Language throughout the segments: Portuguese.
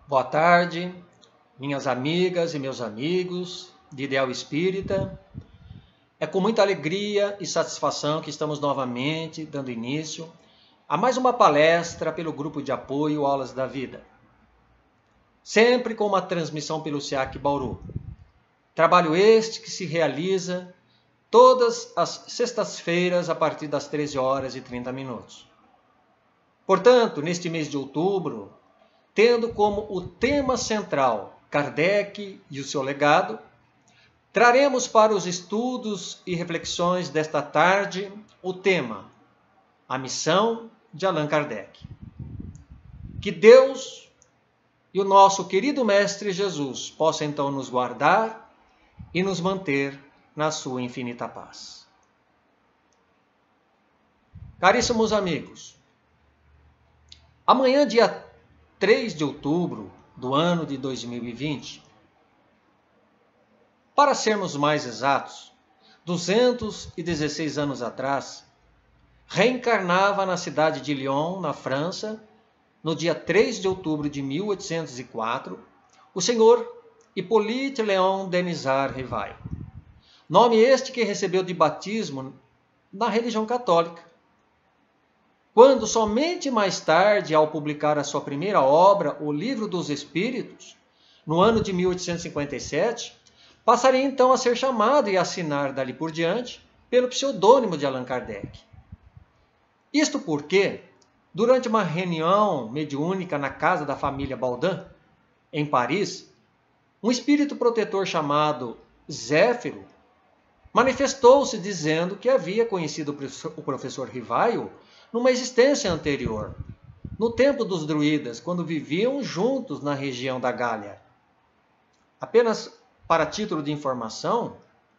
Boa tarde, minhas amigas e meus amigos de Ideal Espírita. É com muita alegria e satisfação que estamos novamente dando início a mais uma palestra pelo grupo de apoio Aulas da Vida. Sempre com uma transmissão pelo SEAC Bauru. Trabalho este que se realiza todas as sextas-feiras a partir das 13h30. Portanto, neste mês de outubro, tendo como o tema central Kardec e o seu legado, traremos para os estudos e reflexões desta tarde o tema A Missão de Allan Kardec. Que Deus e o nosso querido Mestre Jesus possam então nos guardar e nos manter na sua infinita paz. Caríssimos amigos, amanhã, dia 3 de outubro do ano de 2020, para sermos mais exatos, 216 anos atrás, reencarnava na cidade de Lyon, na França, no dia 3 de outubro de 1804, o senhor Hippolyte Léon Denisard Rivail. Nome este que recebeu de batismo na religião católica. Quando somente mais tarde, ao publicar a sua primeira obra, O Livro dos Espíritos, no ano de 1857, passaria então a ser chamado e a assinar dali por diante pelo pseudônimo de Allan Kardec. Isto porque, durante uma reunião mediúnica na casa da família Baudin, em Paris, um espírito protetor chamado Zéfiro manifestou-se dizendo que havia conhecido o professor Rivail numa existência anterior, no tempo dos druidas, quando viviam juntos na região da Gália. Apenas para título de informação,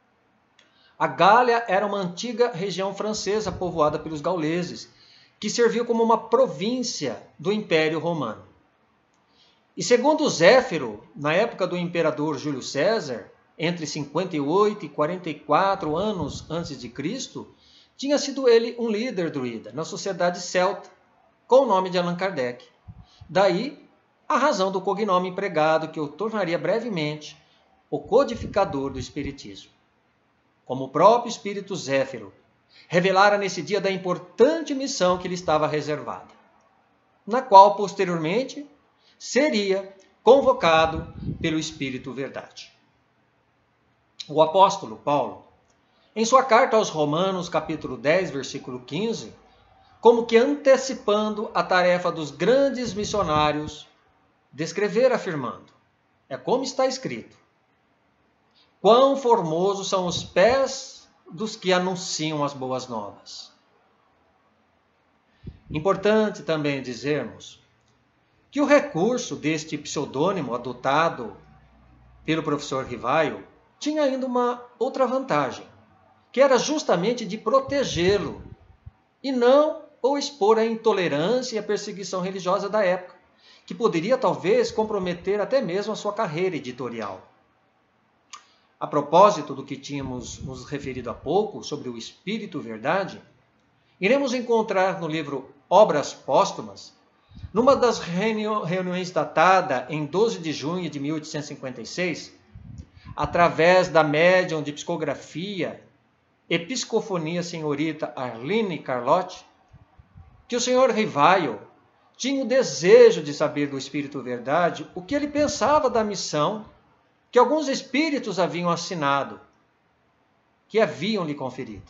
a Gália era uma antiga região francesa povoada pelos gauleses, que serviu como uma província do Império Romano. E segundo Zéfiro, na época do imperador Júlio César, entre 58 e 44 anos antes de Cristo, tinha sido ele um líder druida na sociedade celta, com o nome de Allan Kardec. Daí, a razão do cognome empregado, que eu tornaria brevemente o codificador do Espiritismo. Como o próprio Espírito Zéfiro revelara nesse dia da importante missão que lhe estava reservada, na qual, posteriormente, seria convocado pelo Espírito Verdade. O apóstolo Paulo, em sua carta aos Romanos, capítulo 10, versículo 15, como que antecipando a tarefa dos grandes missionários, descrever afirmando, é como está escrito, quão formosos são os pés dos que anunciam as boas novas. Importante também dizermos que o recurso deste pseudônimo adotado pelo professor Rivail tinha ainda uma outra vantagem, que era justamente de protegê-lo e não o expor à intolerância e à perseguição religiosa da época, que poderia talvez comprometer até mesmo a sua carreira editorial. A propósito do que tínhamos nos referido há pouco sobre o Espírito Verdade, iremos encontrar no livro Obras Póstumas, numa das reuniões datada em 12 de junho de 1856, através da médium de psicografia Episcofonia Senhorita Arline Carlotti, que o senhor Rivail tinha o desejo de saber do Espírito Verdade o que ele pensava da missão que alguns espíritos haviam assinado, que haviam lhe conferido.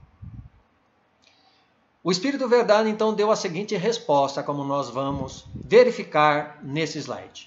O Espírito Verdade então deu a seguinte resposta, como nós vamos verificar nesse slide.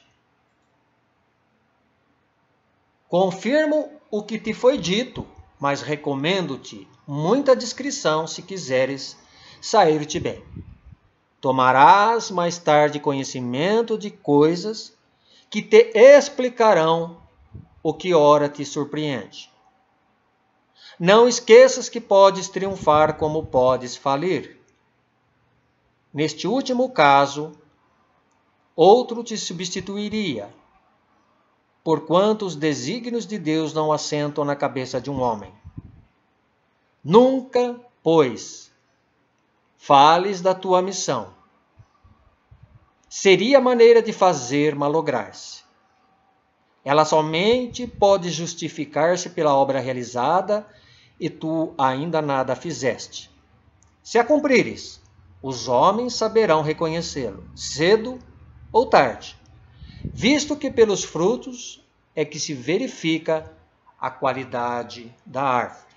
Confirmo o que te foi dito, mas recomendo-te muita discrição se quiseres sair-te bem. Tomarás mais tarde conhecimento de coisas que te explicarão o que ora te surpreende. Não esqueças que podes triunfar como podes falir. Neste último caso, outro te substituiria, porquanto os desígnios de Deus não assentam na cabeça de um homem. Nunca, pois, fales da tua missão, seria maneira de fazer malograr-se. Ela somente pode justificar-se pela obra realizada, e tu ainda nada fizeste. Se a cumprires, os homens saberão reconhecê-lo, cedo ou tarde, visto que pelos frutos é que se verifica a qualidade da árvore.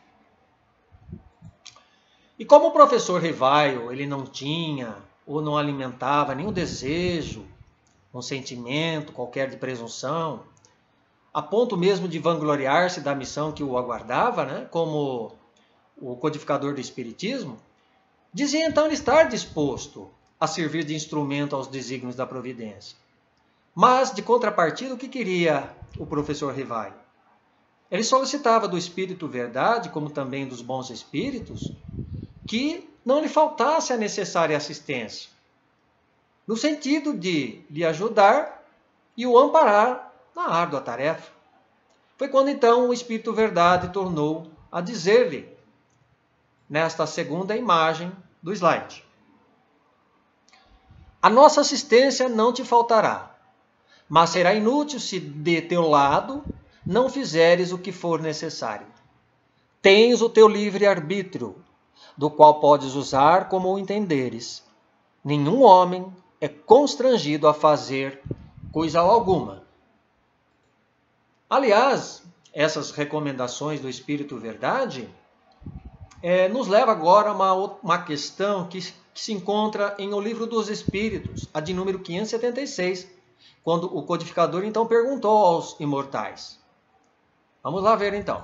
E como o professor Rivaio, ele não tinha ou não alimentava nenhum desejo, um sentimento qualquer de presunção, a ponto mesmo de vangloriar-se da missão que o aguardava, né, como o codificador do Espiritismo, dizia então ele estar disposto a servir de instrumento aos desígnios da providência. Mas, de contrapartida, o que queria o professor Rivaio? Ele solicitava do Espírito Verdade, como também dos bons espíritos, que não lhe faltasse a necessária assistência, no sentido de lhe ajudar e o amparar na árdua tarefa. Foi quando então o Espírito Verdade tornou a dizer-lhe, nesta segunda imagem do slide: a nossa assistência não te faltará, mas será inútil se de teu lado não fizeres o que for necessário. Tens o teu livre-arbítrio, do qual podes usar como o entenderes. Nenhum homem é constrangido a fazer coisa alguma. Aliás, essas recomendações do Espírito Verdade nos leva agora a uma questão que se encontra em O Livro dos Espíritos, a de número 576, quando o codificador então perguntou aos imortais. Vamos lá ver então.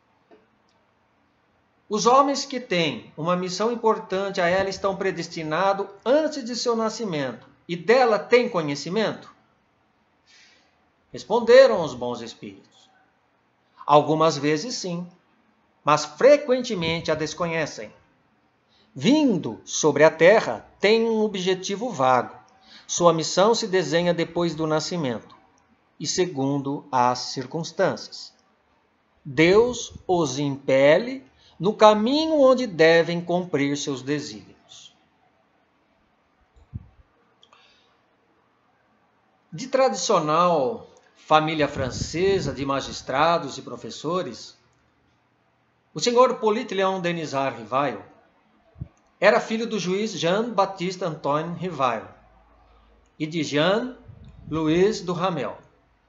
Os homens que têm uma missão importante a ela estão predestinados antes de seu nascimento e dela têm conhecimento? Responderam os bons espíritos. Algumas vezes sim, mas frequentemente a desconhecem. Vindo sobre a terra, têm um objetivo vago. Sua missão se desenha depois do nascimento e segundo as circunstâncias. Deus os impele no caminho onde devem cumprir seus desígnios. De tradicional família francesa de magistrados e professores, o senhor Hippolyte Léon Denisard Rivail era filho do juiz Jean-Baptiste Antoine Rivail e de Jean-Louis Duhamel.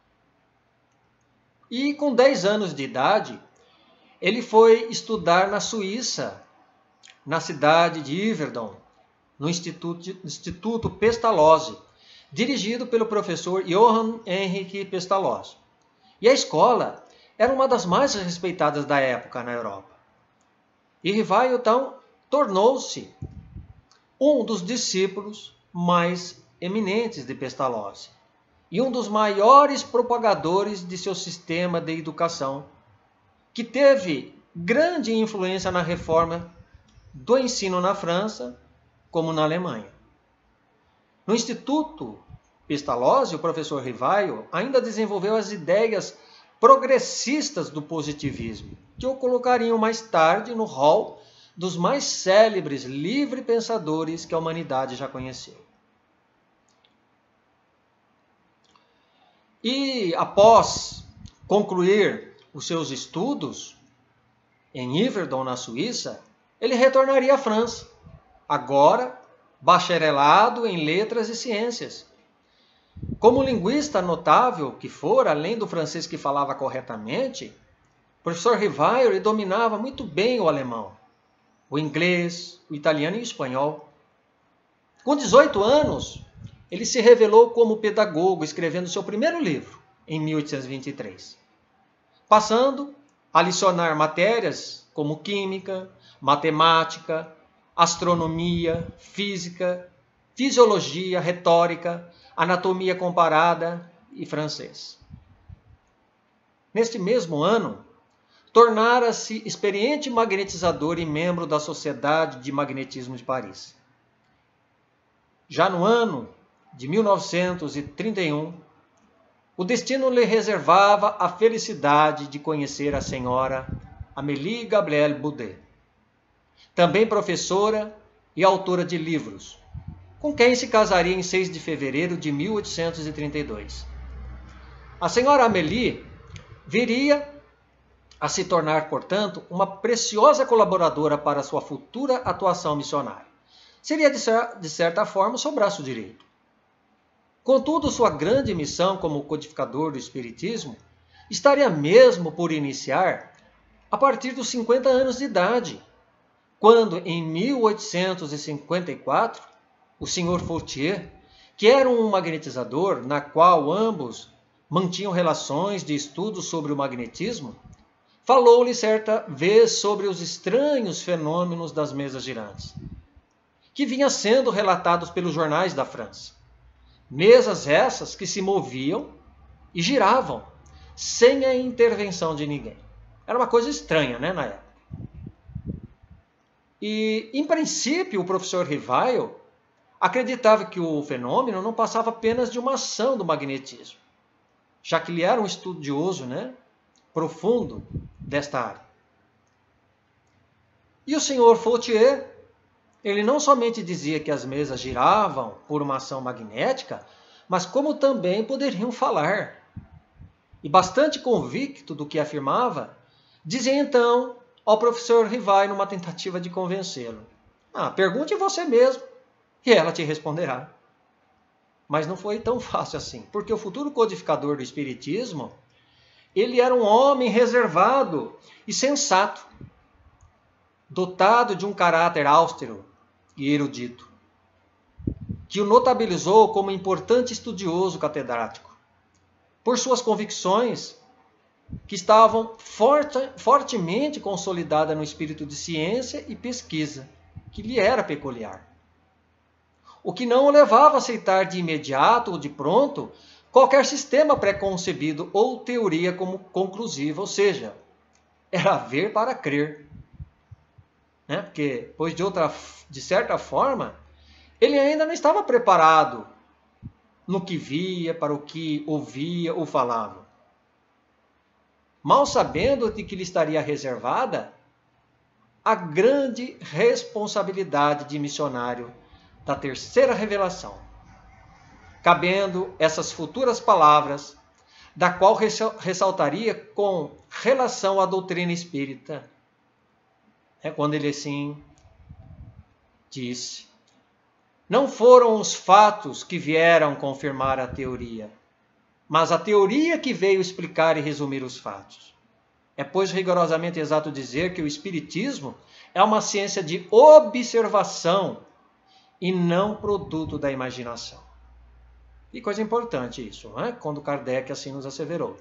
E com 10 anos de idade, ele foi estudar na Suíça, na cidade de Yverdon, no Instituto Pestalozzi, dirigido pelo professor Johann Henrique Pestalozzi. E a escola era uma das mais respeitadas da época na Europa. E Rivail, então, tornou-se um dos discípulos mais eminentes de Pestalozzi e um dos maiores propagadores de seu sistema de educação, que teve grande influência na reforma do ensino na França, como na Alemanha. No Instituto Pestalozzi, o professor Rivail ainda desenvolveu as ideias progressistas do positivismo, que o colocariam mais tarde no hall dos mais célebres livre-pensadores que a humanidade já conheceu. E após concluir os seus estudos em Yverdon, na Suíça, ele retornaria à França, agora bacharelado em letras e ciências. Como linguista notável que for, além do francês que falava corretamente, o professor Rivail dominava muito bem o alemão, o inglês, o italiano e o espanhol. Com 18 anos, ele se revelou como pedagogo, escrevendo seu primeiro livro, em 1823, passando a licionar matérias como química, matemática, astronomia, física, fisiologia, retórica, anatomia comparada e francês. Neste mesmo ano, tornara-se experiente magnetizador e membro da Sociedade de Magnetismo de Paris. Já no ano de 1931, o destino lhe reservava a felicidade de conhecer a senhora Amélie Gabrielle Boudet, também professora e autora de livros, com quem se casaria em 6 de fevereiro de 1832. A senhora Amélie viria a se tornar, portanto, uma preciosa colaboradora para sua futura atuação missionária. Seria, de certa forma, seu braço direito. Contudo, sua grande missão como codificador do Espiritismo estaria mesmo por iniciar a partir dos 50 anos de idade, quando, em 1854, o Sr. Fautier, que era um magnetizador na qual ambos mantinham relações de estudo sobre o magnetismo, falou-lhe certa vez sobre os estranhos fenômenos das mesas girantes, que vinham sendo relatados pelos jornais da França. Mesas essas que se moviam e giravam, sem a intervenção de ninguém. Era uma coisa estranha, né, na época. E, em princípio, o professor Rivail acreditava que o fenômeno não passava apenas de uma ação do magnetismo, já que ele era um estudioso, né, profundo desta área. E o Sr. Fautier, ele não somente dizia que as mesas giravam por uma ação magnética, mas como também poderiam falar. E bastante convicto do que afirmava, dizia então ao professor Rivail numa tentativa de convencê-lo: pergunte você mesmo, e ela te responderá. Mas não foi tão fácil assim, porque o futuro codificador do Espiritismo, ele era um homem reservado e sensato, dotado de um caráter austero e erudito, que o notabilizou como importante estudioso catedrático, por suas convicções que estavam fortemente consolidadas no espírito de ciência e pesquisa, que lhe era peculiar. O que não o levava a aceitar de imediato ou de pronto qualquer sistema pré-concebido ou teoria como conclusiva, ou seja, era ver para crer. Né? Porque, pois de certa forma, ele ainda não estava preparado no que via, para o que ouvia ou falava. Mal sabendo de que lhe estaria reservada a grande responsabilidade de missionário da terceira revelação, cabendo essas futuras palavras, da qual ressaltaria com relação à doutrina espírita. É quando ele assim disse: não foram os fatos que vieram confirmar a teoria, mas a teoria que veio explicar e resumir os fatos. É, pois, rigorosamente exato dizer que o Espiritismo é uma ciência de observação e não produto da imaginação. E coisa importante isso, não é? Quando Kardec assim nos asseverou.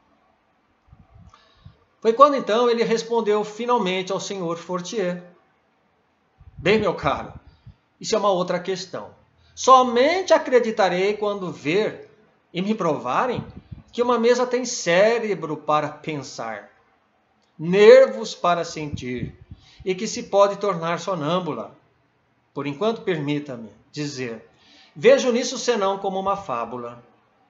Foi quando então ele respondeu finalmente ao Sr. Fautier: bem, meu caro, isso é uma outra questão. Somente acreditarei quando ver e me provarem que uma mesa tem cérebro para pensar, nervos para sentir e que se pode tornar sonâmbula. Por enquanto, permita-me dizer, vejo nisso senão como uma fábula.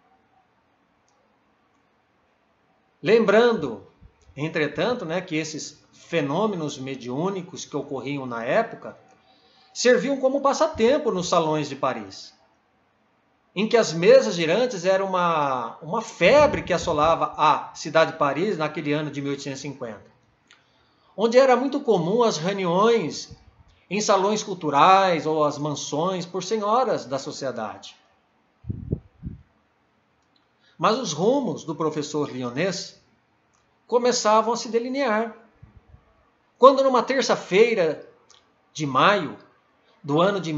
Lembrando, entretanto, que esses fenômenos mediúnicos que ocorriam na época serviam como passatempo nos salões de Paris, em que as mesas girantes eram uma febre que assolava a cidade de Paris naquele ano de 1850, onde era muito comum as reuniões em salões culturais ou as mansões por senhoras da sociedade. Mas os rumos do professor Lyonès começavam a se delinear, quando numa terça-feira de maio do ano de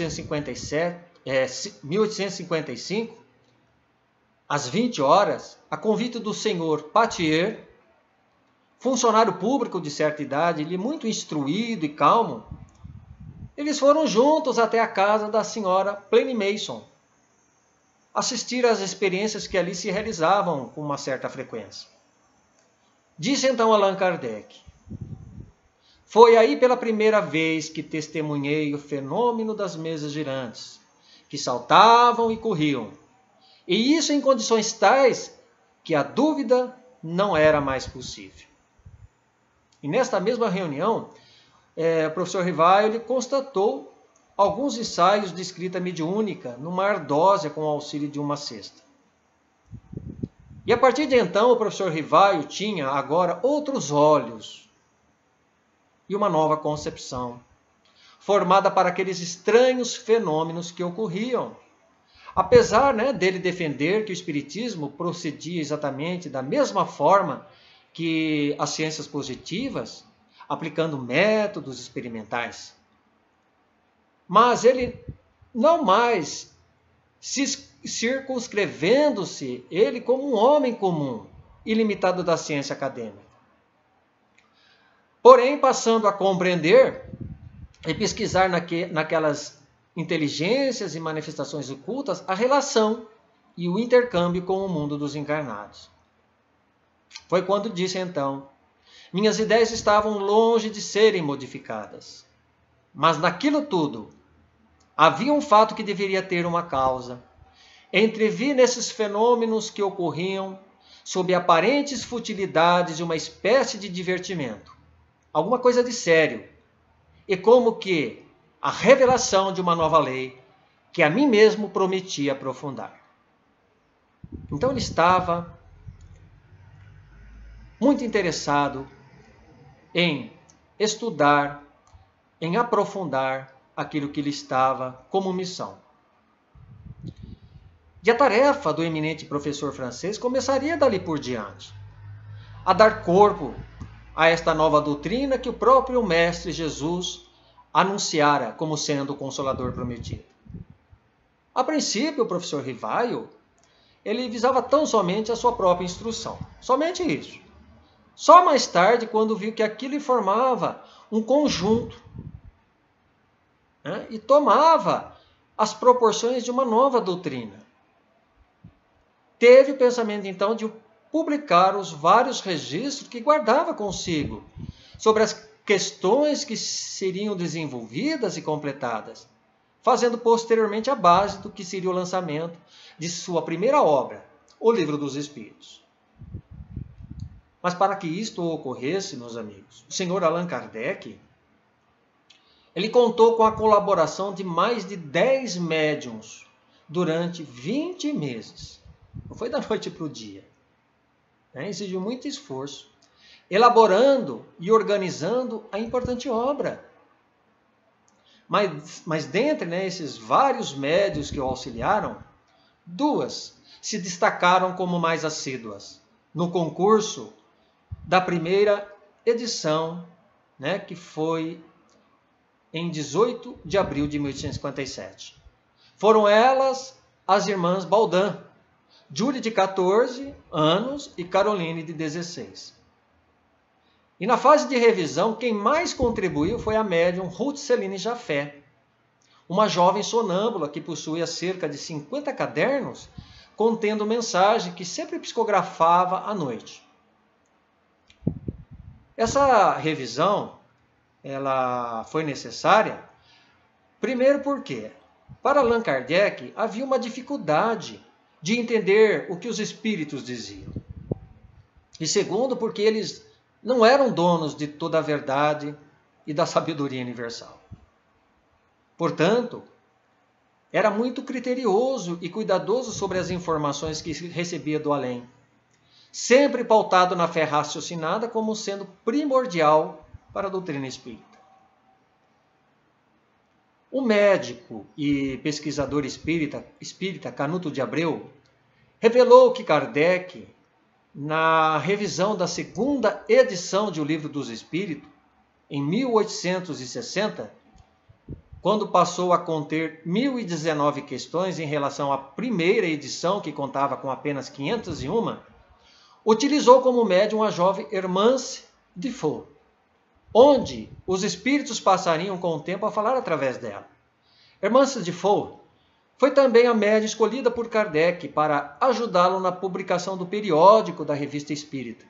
1855, às 20 horas, a convite do senhor Patier, funcionário público de certa idade, ele muito instruído e calmo, eles foram juntos até a casa da senhora Pliny Mason, assistir às experiências que ali se realizavam com uma certa frequência. Disse então Allan Kardec: foi aí pela primeira vez que testemunhei o fenômeno das mesas girantes, que saltavam e corriam, e isso em condições tais que a dúvida não era mais possível. E nesta mesma reunião, o professor Rivail constatou alguns ensaios de escrita mediúnica numa ardósia com o auxílio de uma cesta. E a partir de então, o professor Rivaio tinha agora outros olhos e uma nova concepção, formada para aqueles estranhos fenômenos que ocorriam. Apesar, dele defender que o espiritismo procedia exatamente da mesma forma que as ciências positivas, aplicando métodos experimentais. Mas ele não mais circunscrevendo-se ele como um homem comum, ilimitado da ciência acadêmica. Porém, passando a compreender e pesquisar naquelas inteligências e manifestações ocultas a relação e o intercâmbio com o mundo dos encarnados. Foi quando disse então: minhas ideias estavam longe de serem modificadas, mas naquilo tudo havia um fato que deveria ter uma causa. Entrevi nesses fenômenos que ocorriam sob aparentes futilidades de uma espécie de divertimento, alguma coisa de sério, e como que a revelação de uma nova lei que a mim mesmo prometia aprofundar. Então ele estava muito interessado em estudar, em aprofundar aquilo que lhe estava como missão. E a tarefa do eminente professor francês começaria dali por diante, a dar corpo a esta nova doutrina que o próprio Mestre Jesus anunciara como sendo o Consolador prometido. A princípio, o professor Rivaio, ele visava tão somente a sua própria instrução, somente isso. Só mais tarde, quando viu que aquilo formava um conjunto, e tomava as proporções de uma nova doutrina, teve o pensamento então de publicar os vários registros que guardava consigo sobre as questões que seriam desenvolvidas e completadas, fazendo posteriormente a base do que seria o lançamento de sua primeira obra, o Livro dos Espíritos. Mas para que isto ocorresse, meus amigos, o senhor Allan Kardec, ele contou com a colaboração de mais de 10 médiuns durante 20 meses. Não foi da noite para o dia. Exigiu muito esforço, elaborando e organizando a importante obra. Mas dentre esses vários médiuns que o auxiliaram, 2 se destacaram como mais assíduas no concurso da primeira edição, que foi em 18 de abril de 1857. Foram elas as irmãs Baudin, Júlia de 14 anos e Caroline de 16. E na fase de revisão, quem mais contribuiu foi a médium Ruth Celine Jafé, uma jovem sonâmbula que possuía cerca de 50 cadernos contendo mensagem que sempre psicografava à noite. Essa revisão ela foi necessária, primeiro porque, para Allan Kardec, havia uma dificuldade de entender o que os espíritos diziam. E segundo, porque eles não eram donos de toda a verdade e da sabedoria universal. Portanto, era muito criterioso e cuidadoso sobre as informações que recebia do além, sempre pautado na fé raciocinada como sendo primordial para a doutrina espírita. O médico e pesquisador espírita Canuto de Abreu revelou que Kardec, na revisão da segunda edição de O Livro dos Espíritos, em 1860, quando passou a conter 1019 questões em relação à primeira edição, que contava com apenas 501, utilizou como médium a jovem Hermance de Faux, onde os espíritos passariam com o tempo a falar através dela. Hermance de Faux foi também a médium escolhida por Kardec para ajudá-lo na publicação do periódico da Revista Espírita.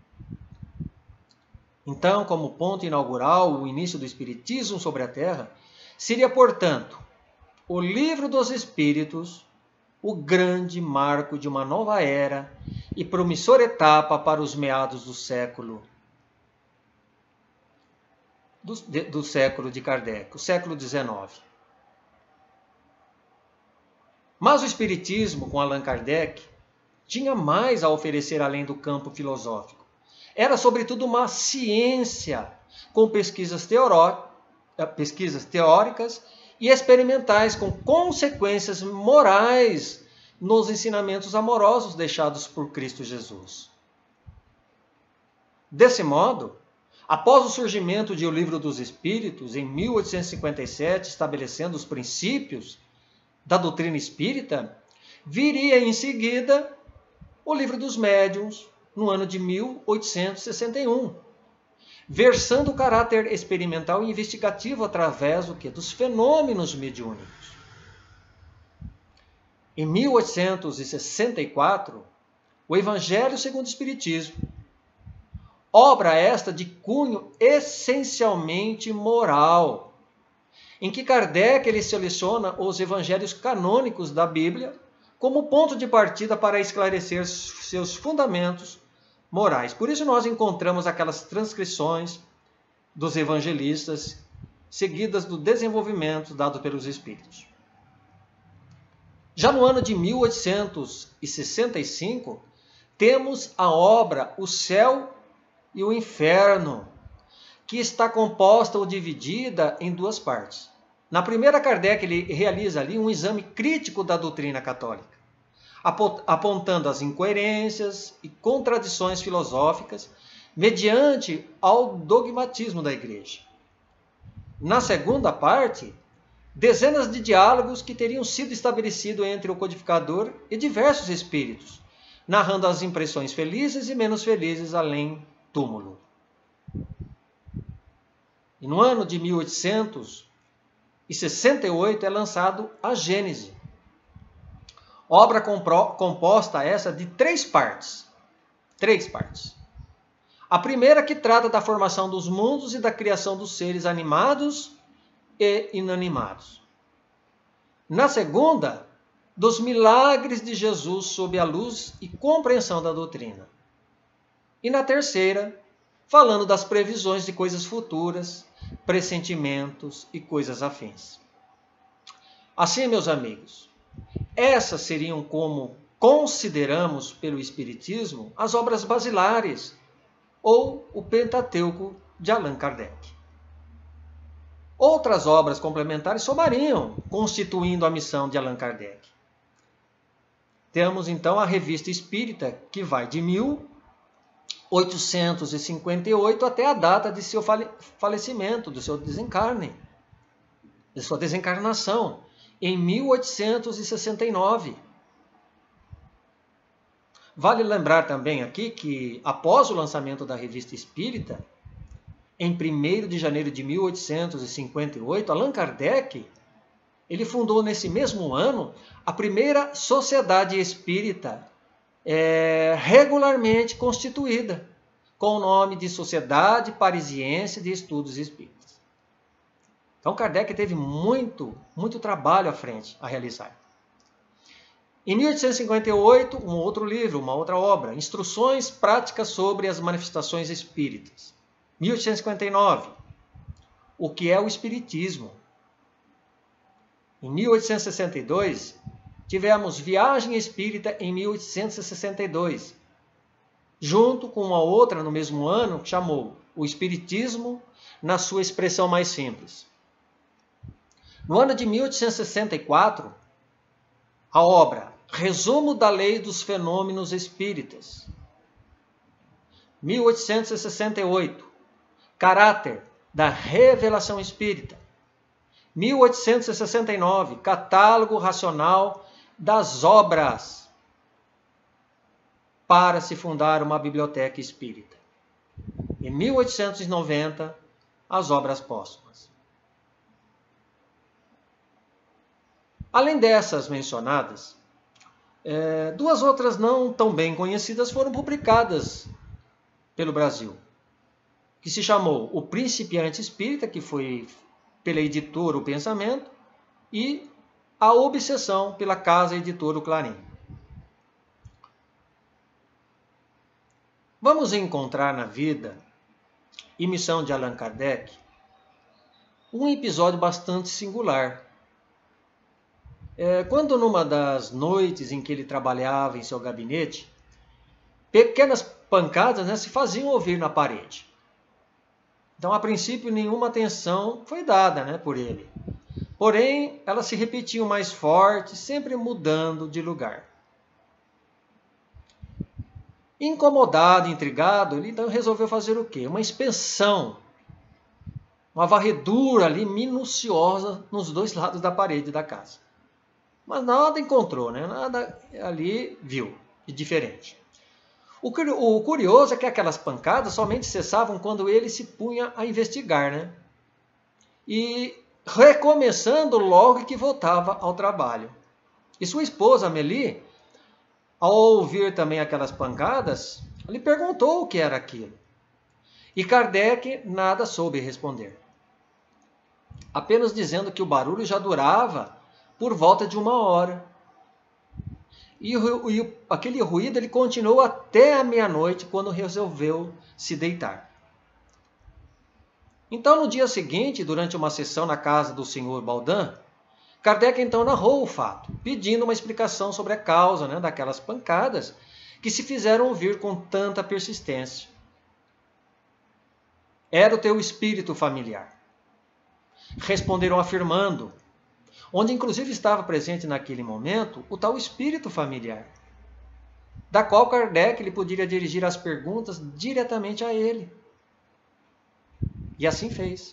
Então, como ponto inaugural, o início do Espiritismo sobre a Terra seria, portanto, o Livro dos Espíritos, o grande marco de uma nova era e promissora etapa para os meados do século de Kardec, o século XIX. Mas o Espiritismo, com Allan Kardec, tinha mais a oferecer além do campo filosófico. Era, sobretudo, uma ciência com pesquisas teóricas e experimentais, com consequências morais nos ensinamentos amorosos deixados por Cristo Jesus. Desse modo, após o surgimento de O Livro dos Espíritos, em 1857, estabelecendo os princípios da doutrina espírita, viria em seguida O Livro dos Médiuns, no ano de 1861, versando o caráter experimental e investigativo através dos fenômenos mediúnicos. Em 1864, o Evangelho segundo o Espiritismo, obra esta de cunho essencialmente moral, em que Kardec ele seleciona os evangelhos canônicos da Bíblia como ponto de partida para esclarecer seus fundamentos morais. Por isso nós encontramos aquelas transcrições dos evangelistas seguidas do desenvolvimento dado pelos Espíritos. Já no ano de 1865, temos a obra O Céu e o Inferno, que está composta ou dividida em duas partes. Na primeira, Kardec ele realiza ali um exame crítico da doutrina católica, apontando as incoerências e contradições filosóficas mediante ao dogmatismo da Igreja. Na segunda parte, dezenas de diálogos que teriam sido estabelecidos entre o codificador e diversos espíritos, narrando as impressões felizes e menos felizes além túmulo. E no ano de 1868 é lançado a Gênese, obra composta essa de três partes. A primeira, que trata da formação dos mundos e da criação dos seres animados e inanimados. Na segunda, dos milagres de Jesus sob a luz e compreensão da doutrina. E na terceira, falando das previsões de coisas futuras, pressentimentos e coisas afins. Assim, meus amigos, essas seriam, como consideramos pelo Espiritismo, as obras basilares, ou o Pentateuco de Allan Kardec. Outras obras complementares somariam, constituindo a missão de Allan Kardec. Temos então a Revista Espírita, que vai de 1858 até a data de seu falecimento, do seu desencarne, de sua desencarnação, em 1869. Vale lembrar também aqui que, após o lançamento da Revista Espírita, em 1º de janeiro de 1858, Allan Kardec ele fundou nesse mesmo ano a primeira sociedade espírita regularmente constituída, com o nome de Sociedade Parisiense de Estudos Espíritas. Então Kardec teve muito trabalho à frente a realizar. Em 1858, um outro livro, uma outra obra, Instruções Práticas sobre as Manifestações Espíritas. 1859, O que é o Espiritismo? Em 1862, tivemos Viagem Espírita em 1862, junto com uma outra no mesmo ano, que chamou O Espiritismo na sua expressão mais simples. No ano de 1864, a obra Resumo da Lei dos Fenômenos Espíritas. 1868, Caráter da Revelação Espírita. 1869, Catálogo Racional das Obras, para se fundar uma biblioteca espírita. Em 1890, as obras póstumas. Além dessas mencionadas, duas outras não tão bem conhecidas foram publicadas pelo Brasil, que se chamou O Principiante Espírita, que foi pela editora O Pensamento, e A Obsessão, pela casa editora O Clarim. Vamos encontrar na vida e missão de Allan Kardec um episódio bastante singular. Quando numa das noites em que ele trabalhava em seu gabinete, pequenas pancadas, né, se faziam ouvir na parede. Então, a princípio, nenhuma atenção foi dada, né, por ele. Porém, elas se repetiam mais forte, sempre mudando de lugar. Incomodado, intrigado, ele então resolveu fazer o quê? Uma inspeção, uma varredura ali minuciosa nos dois lados da parede da casa. Mas nada encontrou, né? Nada ali viu de diferente. O curioso é que aquelas pancadas somente cessavam quando ele se punha a investigar, né? E recomeçando logo que voltava ao trabalho. E sua esposa, Amélie, ao ouvir também aquelas pancadas, lhe perguntou o que era aquilo. E Kardec nada soube responder. Apenas dizendo que o barulho já durava por volta de 1 hora. E aquele ruído ele continuou até a meia-noite, quando resolveu se deitar. Então, no dia seguinte, durante uma sessão na casa do Sr. Baudin, Kardec então narrou o fato, pedindo uma explicação sobre a causa, né, daquelas pancadas que se fizeram ouvir com tanta persistência. Era o teu espírito familiar. Responderam afirmando, onde inclusive estava presente naquele momento o tal espírito familiar, da qual Kardec lhe poderia dirigir as perguntas diretamente a ele. E assim fez.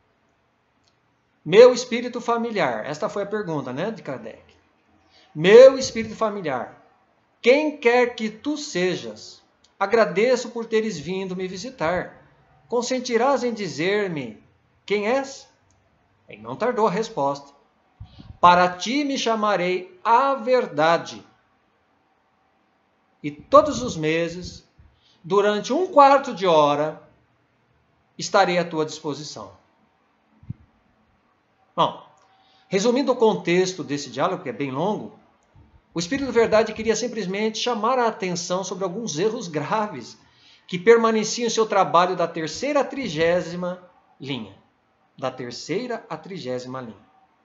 Meu espírito familiar, esta foi a pergunta, né, de Kardec. Meu espírito familiar, quem quer que tu sejas, agradeço por teres vindo me visitar. Consentirás em dizer-me quem és? E não tardou a resposta. Para ti me chamarei a verdade. E todos os meses, durante 1/4 de hora, estarei à tua disposição. Bom, resumindo o contexto desse diálogo, que é bem longo, o Espírito Verdade queria simplesmente chamar a atenção sobre alguns erros graves que permaneciam em seu trabalho da 3ª à 30ª linha. Da 3ª à 30ª linha.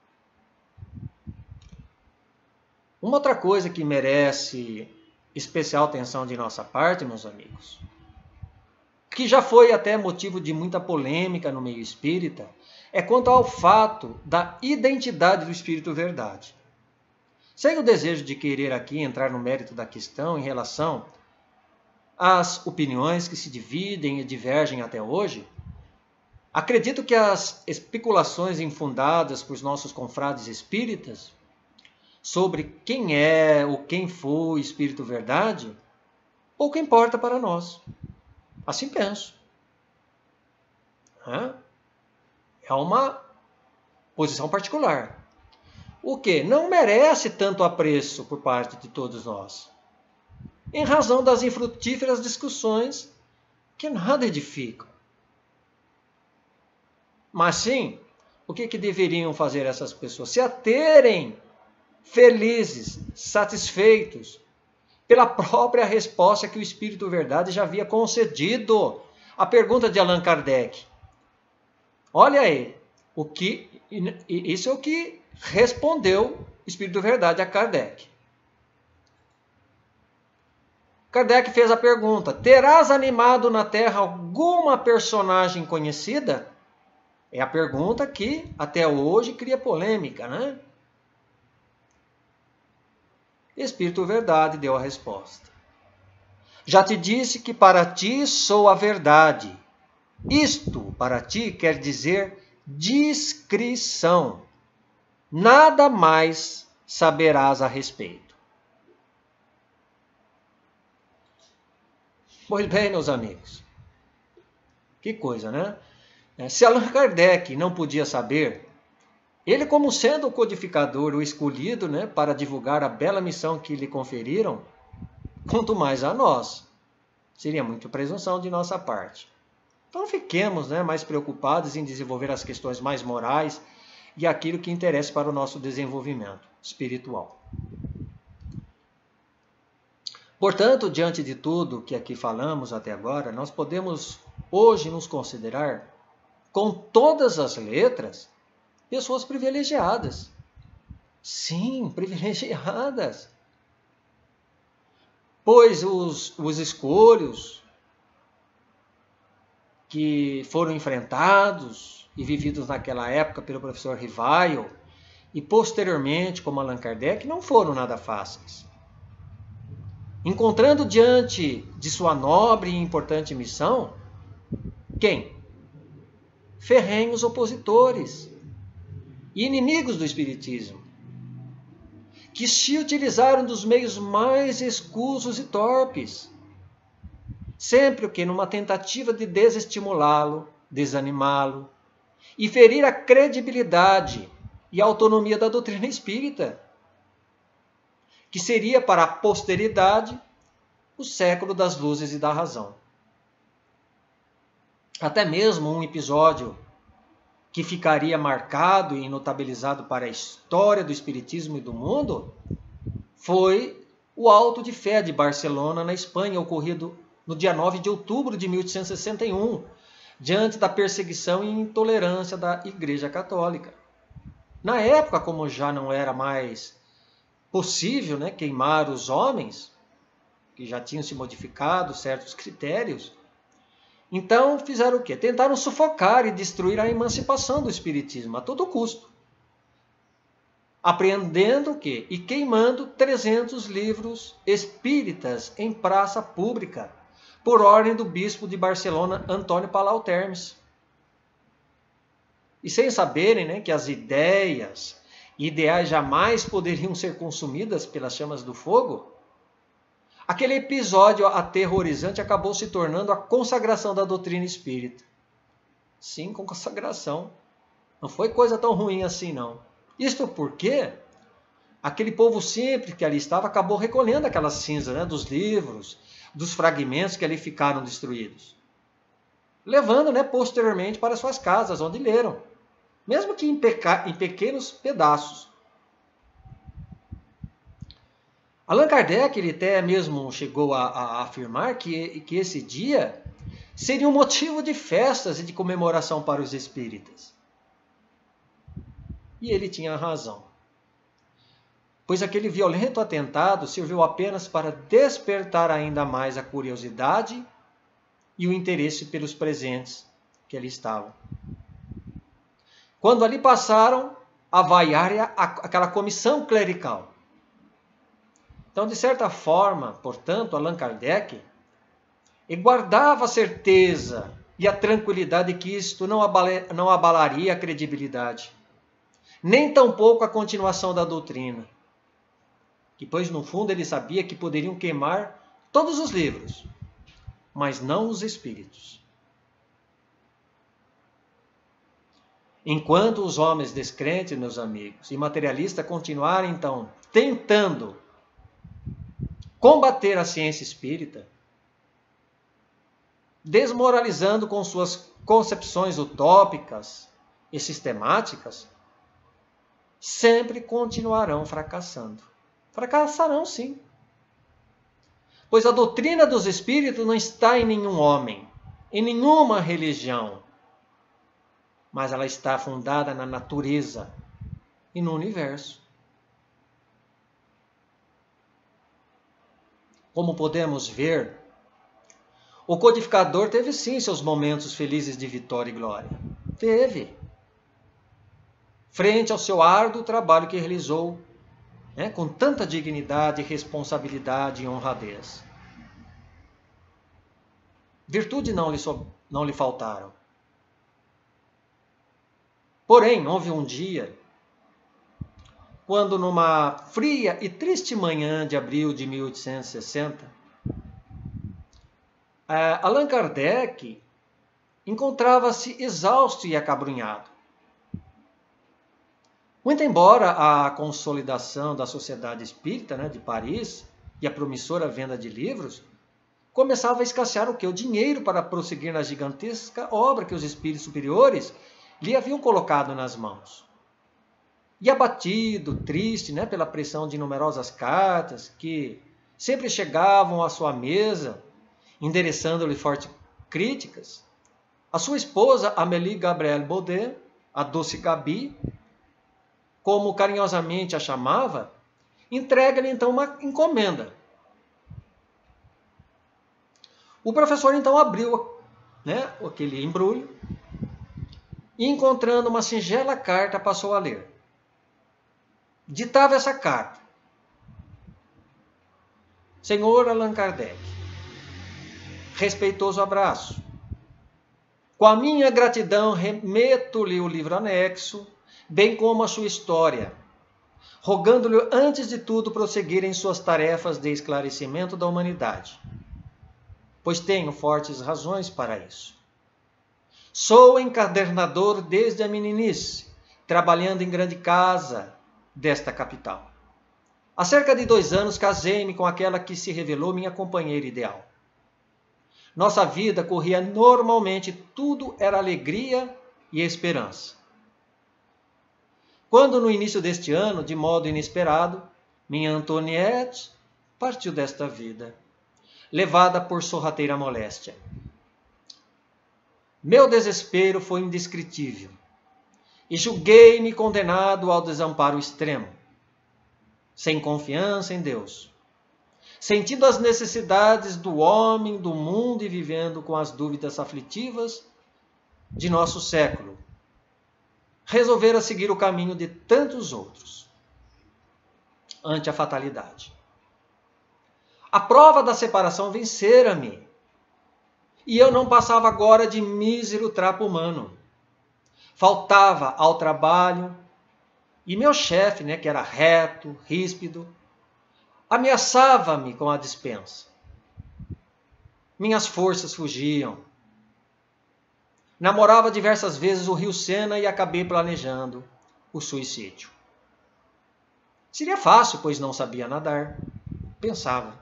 Uma outra coisa que merece especial atenção de nossa parte, meus amigos, que já foi até motivo de muita polêmica no meio espírita, é quanto ao fato da identidade do Espírito Verdade. Sem o desejo de querer aqui entrar no mérito da questão em relação às opiniões que se dividem e divergem até hoje, acredito que as especulações infundadas por nossos confrades espíritas sobre quem é ou quem foi o Espírito Verdade, pouco importa para nós. Assim penso. É uma posição particular. O que não merece tanto apreço por parte de todos nós, em razão das infrutíferas discussões que nada edificam. Mas sim, o que deveriam fazer essas pessoas? Se aterem felizes, satisfeitos, pela própria resposta que o Espírito Verdade já havia concedido à pergunta de Allan Kardec. Olha aí, isso é o que respondeu o Espírito Verdade a Kardec. Kardec fez a pergunta: terás animado na Terra alguma personagem conhecida? É a pergunta que até hoje cria polêmica, né? Espírito Verdade deu a resposta. Já te disse que para ti sou a verdade. Isto, para ti, quer dizer discrição. Nada mais saberás a respeito. Pois bem, meus amigos, que coisa, né? Se Allan Kardec não podia saber, ele, como sendo o codificador, o escolhido, né, para divulgar a bela missão que lhe conferiram, quanto mais a nós. Seria muito presunção de nossa parte. Então fiquemos, né, mais preocupados em desenvolver as questões mais morais e aquilo que interessa para o nosso desenvolvimento espiritual. Portanto, diante de tudo que aqui falamos até agora, nós podemos hoje nos considerar, com todas as letras, pessoas privilegiadas. Sim, privilegiadas. Pois os escolhos que foram enfrentados e vividos naquela época pelo professor Rivail e posteriormente como Allan Kardec não foram nada fáceis. Encontrando diante de sua nobre e importante missão, quem? Ferrenhos opositores e inimigos do Espiritismo, que se utilizaram dos meios mais escusos e torpes, sempre o que? Numa tentativa de desestimulá-lo, desanimá-lo e ferir a credibilidade e a autonomia da doutrina espírita, que seria para a posteridade o século das luzes e da razão. Até mesmo um episódio que ficaria marcado e notabilizado para a história do Espiritismo e do mundo foi o Auto de Fé de Barcelona, na Espanha, ocorrido no dia 9 de outubro de 1861, diante da perseguição e intolerância da Igreja Católica. Na época, como já não era mais possível, queimar os homens, que já tinham se modificado certos critérios, então fizeram o quê? Tentaram sufocar e destruir a emancipação do Espiritismo a todo custo. Apreendendo o quê? E queimando 300 livros espíritas em praça pública, por ordem do bispo de Barcelona, Antônio Palau Termes. E sem saberem que as ideias e ideais jamais poderiam ser consumidas pelas chamas do fogo, aquele episódio aterrorizante acabou se tornando a consagração da doutrina espírita. Sim, consagração. Não foi coisa tão ruim assim, não. Isto porque aquele povo simples que ali estava acabou recolhendo aquela cinza dos livros, dos fragmentos que ali ficaram destruídos, levando posteriormente para suas casas, onde leram, mesmo que em pequenos pedaços. Allan Kardec ele até mesmo chegou a afirmar que esse dia seria um motivo de festas e de comemoração para os espíritas. E ele tinha razão, pois aquele violento atentado serviu apenas para despertar ainda mais a curiosidade e o interesse pelos presentes que ali estavam. Quando ali passaram a vaiar aquela comissão clerical. Então, de certa forma, portanto, Allan Kardec guardava a certeza e a tranquilidade que isto não abalaria a credibilidade, nem tampouco a continuação da doutrina. Que, pois, no fundo, ele sabia que poderiam queimar todos os livros, mas não os espíritos. Enquanto os homens descrentes, meus amigos, e materialistas continuarem, então, tentando combater a ciência espírita, desmoralizando com suas concepções utópicas e sistemáticas, sempre continuarão fracassando. Fracassarão, sim. Pois a doutrina dos espíritos não está em nenhum homem, em nenhuma religião, mas ela está fundada na natureza e no universo. Como podemos ver, o codificador teve sim seus momentos felizes de vitória e glória. Teve. Frente ao seu árduo trabalho que realizou, com tanta dignidade, responsabilidade e honradez. Virtude não lhe faltaram. Porém, houve um dia, quando numa fria e triste manhã de abril de 1860, Allan Kardec encontrava-se exausto e acabrunhado. Muito embora a consolidação da Sociedade Espírita de Paris e a promissora venda de livros, começava a escassear o quê? O dinheiro para prosseguir na gigantesca obra que os espíritos superiores lhe haviam colocado nas mãos. E abatido, triste, pela pressão de numerosas cartas que sempre chegavam à sua mesa, endereçando-lhe fortes críticas, a sua esposa, Amélie Gabrielle Baudet, a doce Gabi, como carinhosamente a chamava, entrega-lhe então uma encomenda. O professor então abriu, né, aquele embrulho e, encontrando uma singela carta, passou a ler. Ditava essa carta: Senhor Allan Kardec, respeitoso abraço. Com a minha gratidão, remeto-lhe o livro anexo, bem como a sua história, rogando-lhe, antes de tudo, prosseguir em suas tarefas de esclarecimento da humanidade, pois tenho fortes razões para isso. Sou encadernador desde a meninice, trabalhando em grande casa desta capital. Há cerca de 2 anos casei-me com aquela que se revelou minha companheira ideal. Nossa vida corria normalmente, tudo era alegria e esperança. Quando no início deste ano, de modo inesperado, minha Antoniette partiu desta vida, levada por sorrateira moléstia. Meu desespero foi indescritível e julguei-me condenado ao desamparo extremo, sem confiança em Deus, sentindo as necessidades do homem, do mundo e vivendo com as dúvidas aflitivas de nosso século. Resolvera seguir o caminho de tantos outros, ante a fatalidade. A prova da separação vencera-me, e eu não passava agora de mísero trapo humano. Faltava ao trabalho, e meu chefe, que era reto, ríspido, ameaçava-me com a dispensa. Minhas forças fugiam. Namorava diversas vezes o rio Sena e acabei planejando o suicídio. Seria fácil, pois não sabia nadar, pensava.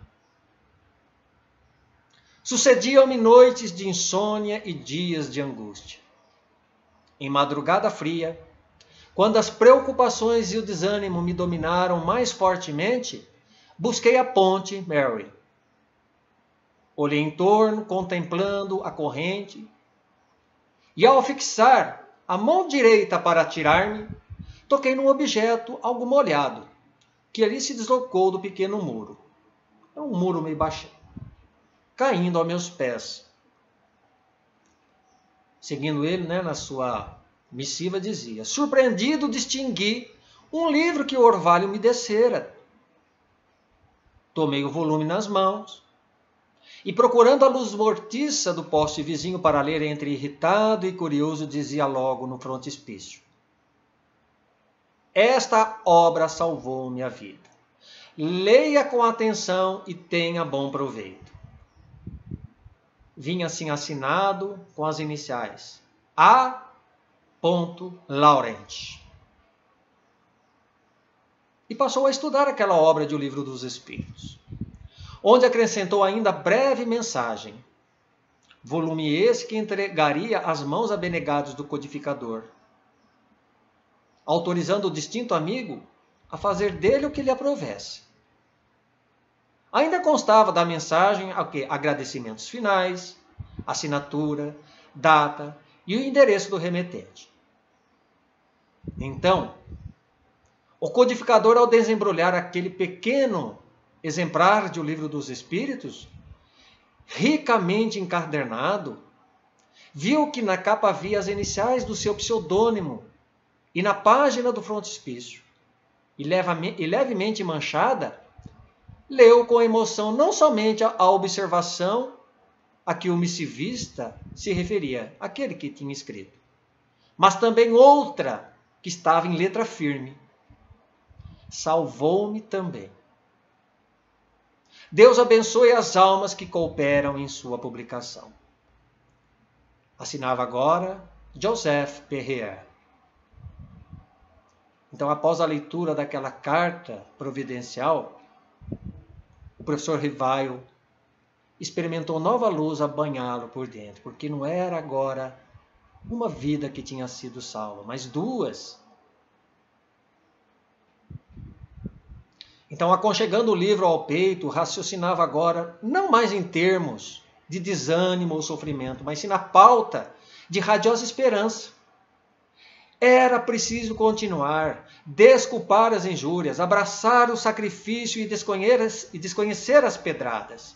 Sucediam-me noites de insônia e dias de angústia. Em madrugada fria, quando as preocupações e o desânimo me dominaram mais fortemente, busquei a ponte Mary. Olhei em torno, contemplando a corrente, e ao fixar a mão direita para atirar-me, toquei num objeto algo molhado, que ali se deslocou do pequeno muro. É um muro meio baixinho, caindo aos meus pés. Seguindo ele, na sua missiva, dizia: surpreendido, distingui um livro que o orvalho me descera. Tomei o volume nas mãos e, procurando a luz mortiça do poste vizinho para ler, entre irritado e curioso, dizia logo no frontispício: esta obra salvou minha vida. Leia com atenção e tenha bom proveito. Vinha assim assinado com as iniciais A. Laurent. E passou a estudar aquela obra de O Livro dos Espíritos, onde acrescentou ainda breve mensagem, volume esse que entregaria às mãos abnegadas do codificador, autorizando o distinto amigo a fazer dele o que lhe aprovesse. Ainda constava da mensagem agradecimentos finais, assinatura, data e o endereço do remetente. Então, o codificador, ao desembrulhar aquele pequeno exemplar de O Livro dos Espíritos, ricamente encadernado, viu que na capa havia as iniciais do seu pseudônimo e na página do frontispício, e levemente manchada, leu com emoção não somente a observação a que o missivista se referia, aquele que tinha escrito, mas também outra que estava em letra firme: salvou-me também. Deus abençoe as almas que cooperam em sua publicação. Assinava agora Joseph Perrier. Então, após a leitura daquela carta providencial, o professor Rivaio experimentou nova luz a banhá-lo por dentro, porque não era agora uma vida que tinha sido salva, mas 2. Então, aconchegando o livro ao peito, raciocinava agora não mais em termos de desânimo ou sofrimento, mas sim na pauta de radiosa esperança. Era preciso continuar, desculpar as injúrias, abraçar o sacrifício e desconhecer as pedradas.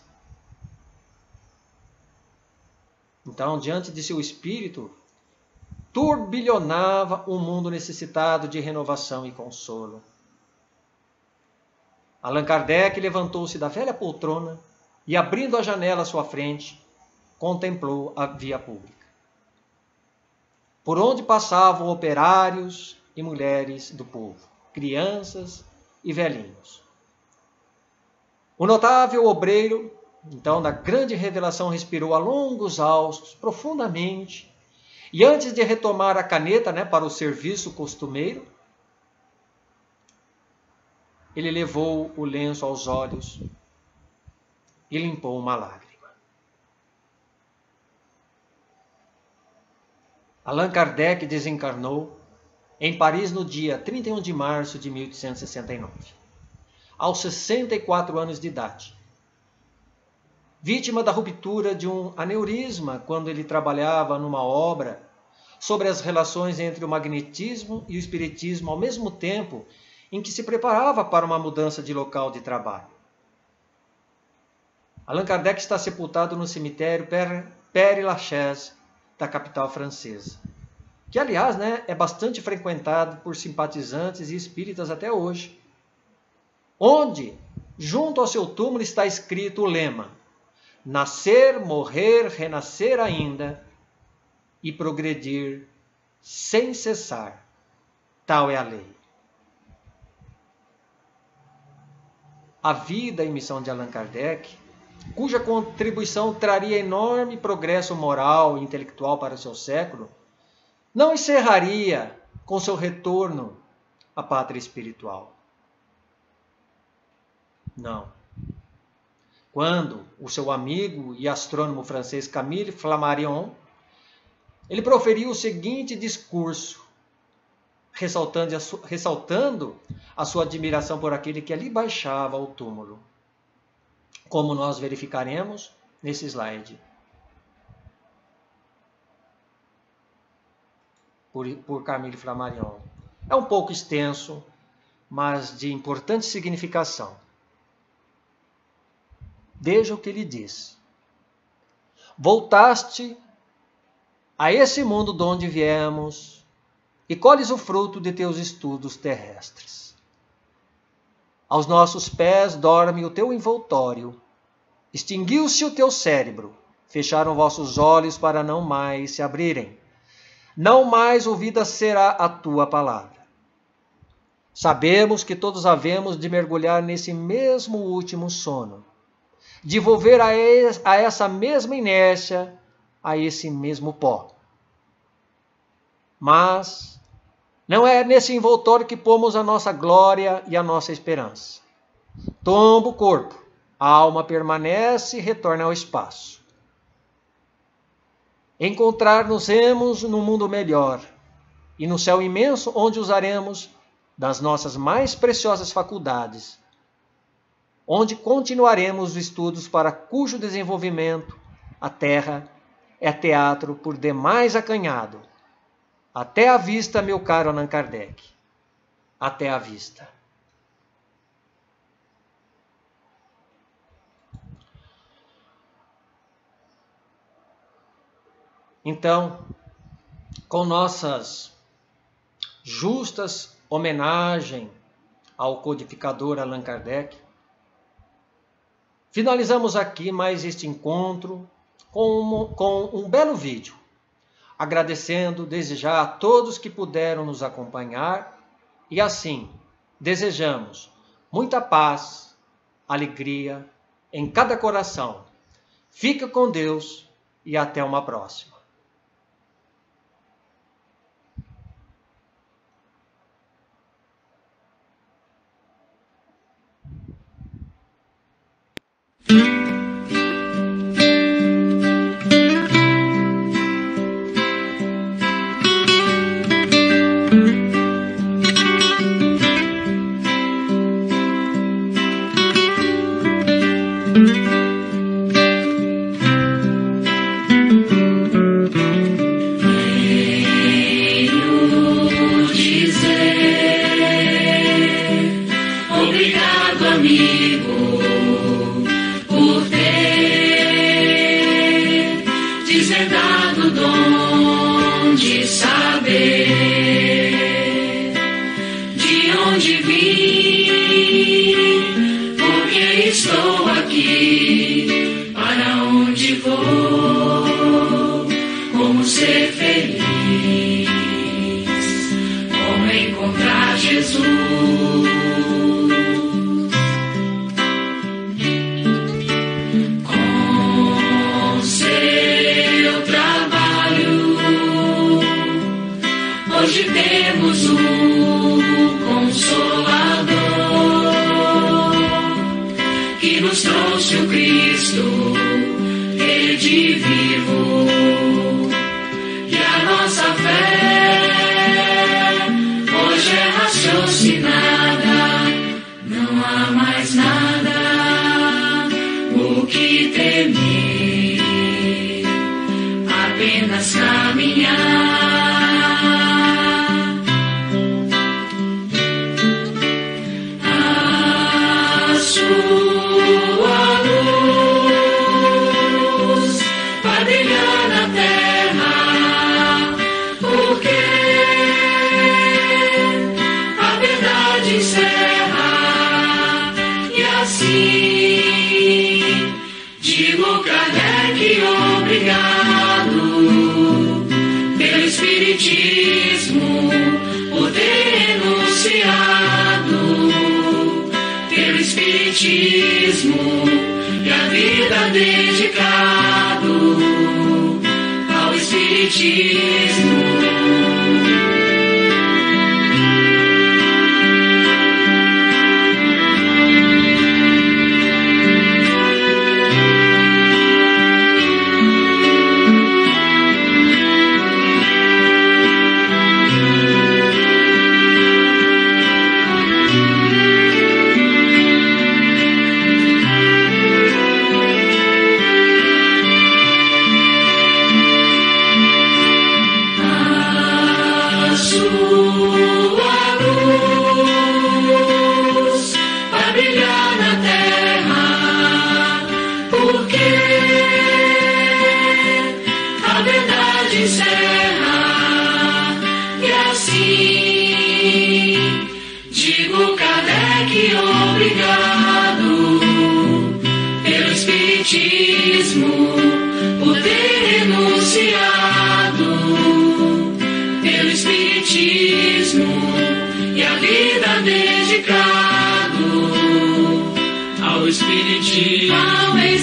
Então, diante de seu espírito, turbilhonava um mundo necessitado de renovação e consolo. Allan Kardec levantou-se da velha poltrona e, abrindo a janela à sua frente, contemplou a via pública, por onde passavam operários e mulheres do povo, crianças e velhinhos. O notável obreiro, então, da grande revelação, respirou a longos hautos, profundamente, e antes de retomar a caneta, para o serviço costumeiro, ele levou o lenço aos olhos e limpou uma lágrima. Allan Kardec desencarnou em Paris no dia 31 de março de 1869, aos 64 anos de idade, vítima da ruptura de um aneurisma quando ele trabalhava numa obra sobre as relações entre o magnetismo e o espiritismo, ao mesmo tempo em que se preparava para uma mudança de local de trabalho. Allan Kardec está sepultado no cemitério Père-Lachaise, da capital francesa, que, aliás, é bastante frequentado por simpatizantes e espíritas até hoje, onde, junto ao seu túmulo, está escrito o lema: nascer, morrer, renascer ainda e progredir sem cessar. Tal é a lei. A vida e missão de Allan Kardec, cuja contribuição traria enorme progresso moral e intelectual para o seu século, não encerraria com seu retorno à pátria espiritual. Não. Quando o seu amigo e astrônomo francês Camille Flammarion, ele proferiu o seguinte discurso, ressaltando a sua admiração por aquele que ali baixava ao túmulo, como nós verificaremos nesse slide, por Camille Flammarion. É um pouco extenso, mas de importante significação. Veja o que ele diz: voltaste a esse mundo de onde viemos e colhes o fruto de teus estudos terrestres. Aos nossos pés dorme o teu envoltório, extinguiu-se o teu cérebro, fecharam vossos olhos para não mais se abrirem. Não mais ouvida será a tua palavra. Sabemos que todos havemos de mergulhar nesse mesmo último sono, de volver a essa mesma inércia, a esse mesmo pó. Mas não é nesse envoltório que pomos a nossa glória e a nossa esperança. Tomba o corpo, a alma permanece e retorna ao espaço. Encontrar-nos-emos no mundo melhor e no céu imenso, onde usaremos das nossas mais preciosas faculdades, onde continuaremos os estudos para cujo desenvolvimento a Terra é teatro por demais acanhado. Até a vista, meu caro Allan Kardec. Até a vista. Então, com nossas justas homenagens ao codificador Allan Kardec, finalizamos aqui mais este encontro com um belo vídeo, agradecendo desde já a todos que puderam nos acompanhar e assim desejamos muita paz, alegria em cada coração. Fica com Deus e até uma próxima. saber de onde vim, porque estou aqui, para onde vou, como ser feliz, como encontrar Jesus. Hoje temos um Consolador que nos trouxe o Cristo, Rede vivo, e a nossa fé hoje é raciocinada. Não há mais nada o que temer, apenas caminhar. Digo Kardec, obrigado pelo Espiritismo, por ter enunciado, pelo Espiritismo e a vida dedicado ao Espiritismo. Digo Kardec, obrigado pelo Espiritismo, por ter enunciado, pelo Espiritismo e a vida dedicado ao Espiritismo.